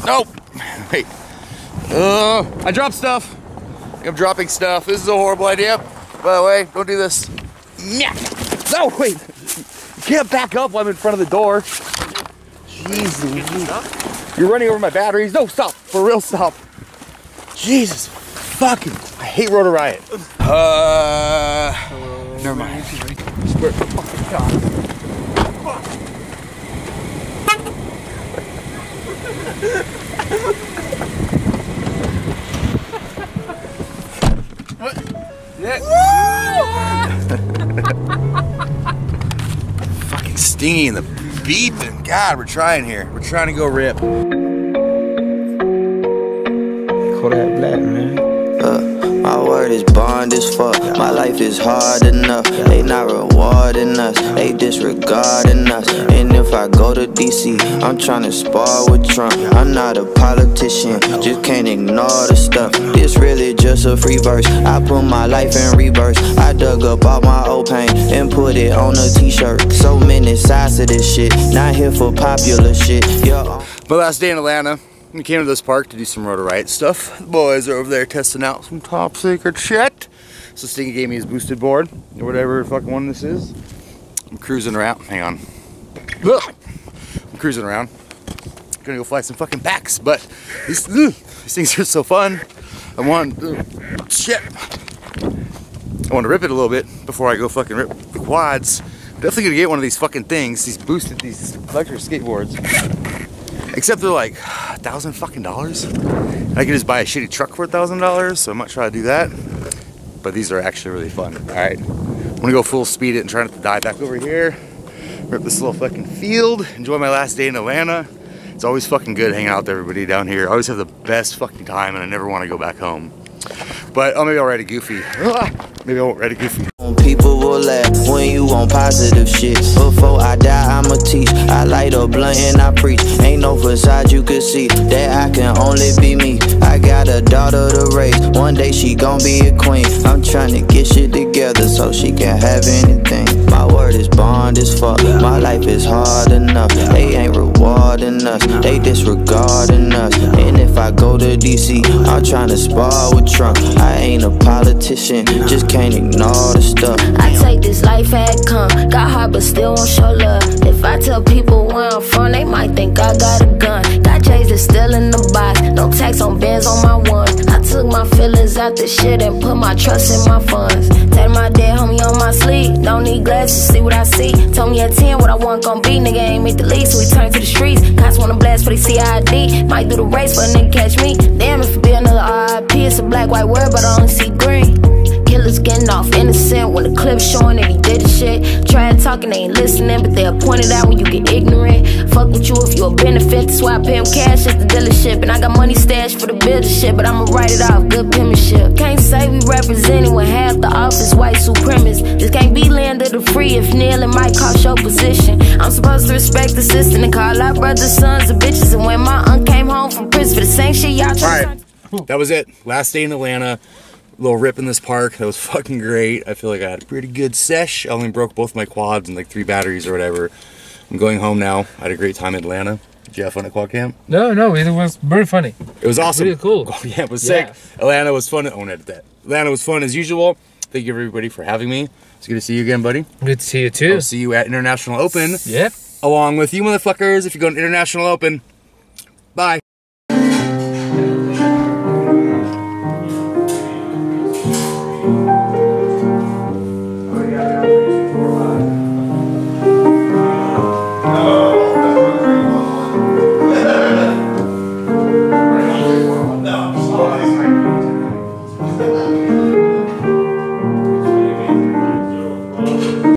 Nope. Wait. I dropped stuff. I'm dropping stuff. This is a horrible idea. By the way, don't do this. No, wait. You can't back up while I'm in front of the door. Jesus. You're running over my batteries. No, stop. For real, stop. Jesus. Fucking. I hate Rotor Riot. Never mind. Swear to fucking God. What? Yeah. Fucking stingy and the beeping. God, we're trying here. We're trying to go rip. Kodak Black, man. My word is bond as fuck. My life is hard enough. They not rewarding us. They disregarding us. And if I go to DC, I'm trying to spar with Trump. I'm not a politician. Just can't ignore the stuff. This really just a free verse. I put my life in reverse. I dug up all my old pain and put it on a t-shirt. So many sides to this shit. Not here for popular shit. Yeah. My last day in Atlanta. We came to this park to do some Rotor Riot stuff. The boys are over there testing out some top secret shit. So Stingy gave me his boosted board, or whatever fucking one this is. I'm cruising around. Hang on. I'm cruising around. Gonna go fly some fucking backs, but these things are so fun. I want to rip it a little bit before I go fucking rip the quads. Definitely gonna get one of these fucking things, these electric skateboards. Except they're like $1,000 fucking dollars. I can just buy a shitty truck for $1,000, so I'm not trying to do that. But these are actually really fun. All right, I'm gonna go full speed it and try not to die back over here. Rip this little fucking field. Enjoy my last day in Atlanta. It's always fucking good hanging out with everybody down here. I always have the best fucking time, and I never want to go back home. But maybe I'll ride a Goofy. Maybe I won't ride a Goofy. People will laugh when you on positive shit. Before I die, I'ma teach. I light a blunt and I preach. Ain't no facade you could see. That I can only be me. I got a daughter to raise. One day she gon' be a queen. I'm trying to get shit together so she can have anything. My word is bond as fuck. My life is hard enough. They ain't rewarding us. They disregarding us. And if I go to DC, I'm trying to spar with Trump. I ain't a politician. Just can't ignore the stuff. I take this life as it come. Got heart but still won't show love. If I tell people where I'm from, they might think I got a gun. Got J's that's still in the box. No tax on Benz on my ones. I took my feelings out the shit and put my trust in my funds. Take my dead homie on my sleeve. Don't need glasses, see what I see. Told me at 10 what I want gon' be. Nigga ain't make the league, so we turn to the streets. Cops wanna blast for they CID. Might do the race for a nigga catch me. Damn, if it be another RIP, it's a black, white word, but I only see green. Killers getting off innocent when the clip's showing that he did the shit. Trying talking, they ain't listening, but they'll point it out when you get ignorant. Fuck with you if you a benefit, that's why I pay him cash at the dealership. And I got money stashed for the builder shit, but I'ma write it off, good penmanship. Can't say we representing when half the office white supremacists. This can't be land of the free if kneeling might cost your position. I'm supposed to respect the system and call our brothers, sons, and bitches. And when my aunt came home from prison for the same shit y'all trying to... That was it. Last day in Atlanta. Little rip in this park. That was fucking great. I feel like I had a pretty good sesh. I only broke both my quads and like 3 batteries or whatever. I'm going home now. I had a great time in Atlanta. Did you have fun at Quad Camp? No, it was very funny. It was awesome. Really cool. Oh, yeah, it was sick. Atlanta was fun. I won't edit that. Atlanta was fun as usual. Thank you everybody for having me. It's good to see you again, buddy. Good to see you too. I'll see you at International Open. Yep. Along with you motherfuckers if you go to International Open. Bye. No.